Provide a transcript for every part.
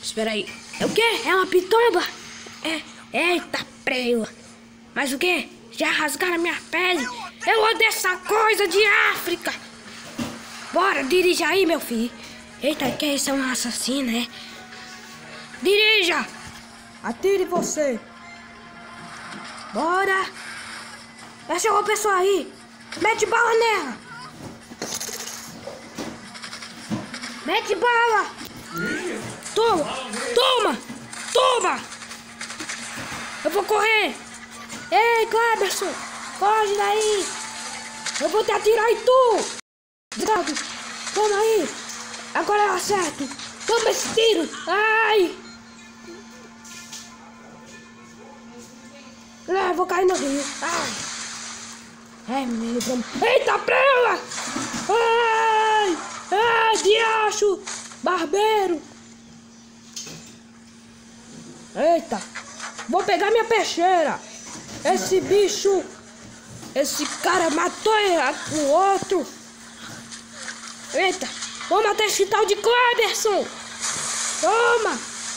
Espera aí. É o quê? É uma pitomba? Eita prela. Mas o quê? Já rasgaram a minha pele. Eu odeio essa coisa de África. Bora, dirija aí, meu filho. Eita, que esse é um assassino, é? Dirija! Atire você. Bora. Essa é uma pessoa aí. Mete bala nela. Mete bala. Toma, toma, toma. Eu vou correr. Ei, Cleberson, foge daí. Eu vou te atirar em tu. Desgraçado. Toma aí. Agora eu acerto. Toma esse tiro. Ai. Eu vou cair no rio. Ai, menino. Eita, prela. Ai. Ai, diacho. Barbeiro. Eita. Vou pegar minha peixeira. Esse bicho. Esse cara matou o outro. Eita. Vou matar esse tal de Cleberson. Toma.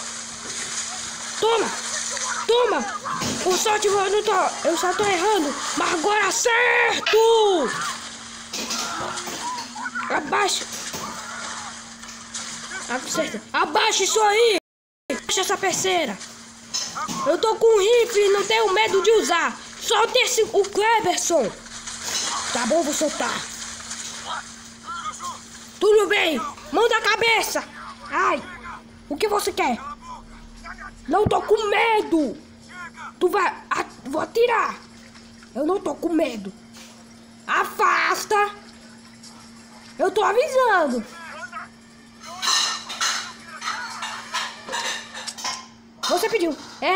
Toma. Toma. O sorte eu só tô errando. Mas agora acerto. Abaixa. Acerta. Abaixa isso aí. Abaixa essa peixeira. Eu tô com um rifle e não tenho medo de usar. Solta o Cleberson. Tá bom, vou soltar. Tudo bem. Mão da cabeça. Ai. O que você quer? Não tô com medo. Tu vai... vou atirar. Eu não tô com medo. Afasta. Eu tô avisando. Você pediu.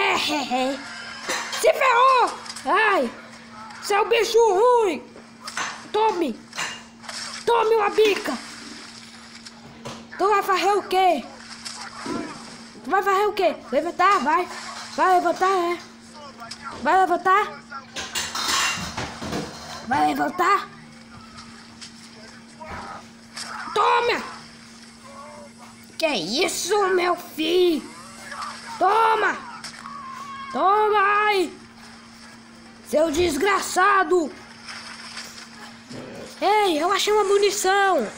Se ferrou. Ai. Você é um bicho ruim. Tome. Tome uma bica. Tu vai fazer o quê? Tu vai fazer o quê? Levantar, vai. Vai levantar, Vai levantar. Vai levantar. Toma. Que isso, meu filho? Toma. Toma, ai. Seu desgraçado. Ei, eu achei uma munição.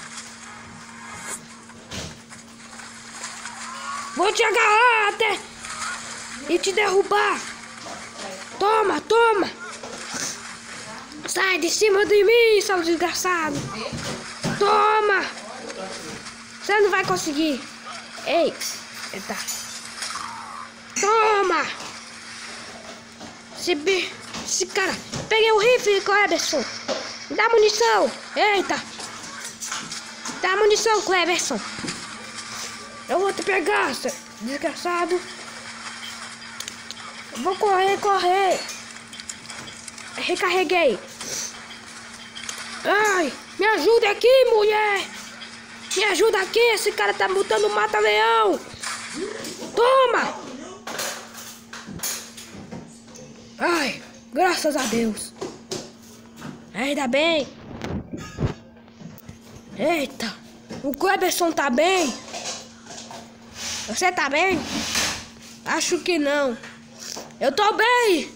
Vou te agarrar até e te derrubar. Toma, toma. Sai de cima de mim, seu desgraçado. Toma. Você não vai conseguir. Ei, eita. Toma. Esse cara. Peguei o rifle, Cleberson. Dá munição. Eita. Dá munição, Cleberson. Eu vou te pegar, seu desgraçado. Eu vou correr. Recarreguei. Ai, me ajuda aqui, mulher. Me ajuda aqui, esse cara tá botando mata-leão. Toma. Ai, graças a Deus. Ainda bem. Eita, o Cleberson tá bem? Você tá bem? Acho que não. Eu tô bem.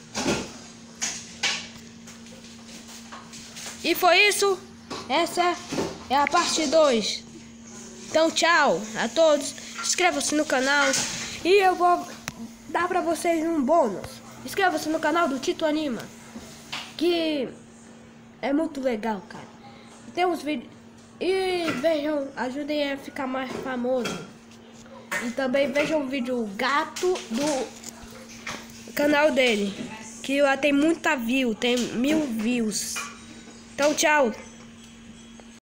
E foi isso. Essa é a parte 2. Então tchau a todos. Inscreva-se no canal. E eu vou dar pra vocês um bônus. Inscreva-se no canal do Tito Anima, que é muito legal, cara. Tem uns vídeos. E vejam, ajudem a ficar mais famoso. E também vejam o vídeo gato do canal dele, que lá tem muita view, tem 1000 views. Então tchau.